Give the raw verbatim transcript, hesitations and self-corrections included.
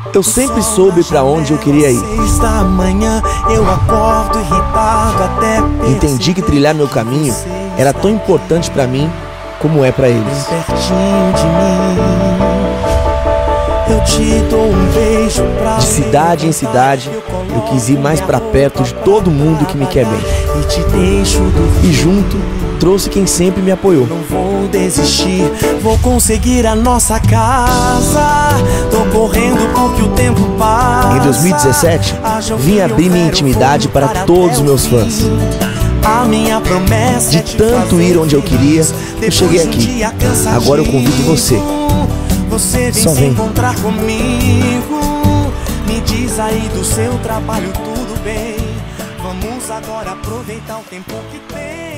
Eu sempre soube para onde eu queria ir. Entendi que trilhar meu caminho era tão importante para mim como é para eles. De cidade em cidade, eu quis ir mais para perto de todo mundo que me quer bem. E junto, trouxe quem sempre me apoiou. Não vou desistir, vou conseguir a nossa casa. Tô correndo porque o tempo passa. Em dois mil e dezessete, vim abrir minha intimidade para todos os meus fãs. A minha promessa de tanto ir onde eu queria, eu cheguei aqui. Agora eu convido você. Você vem Só se vem. encontrar comigo. Me diz aí do seu trabalho, tudo bem? Vamos agora aproveitar o tempo que tem.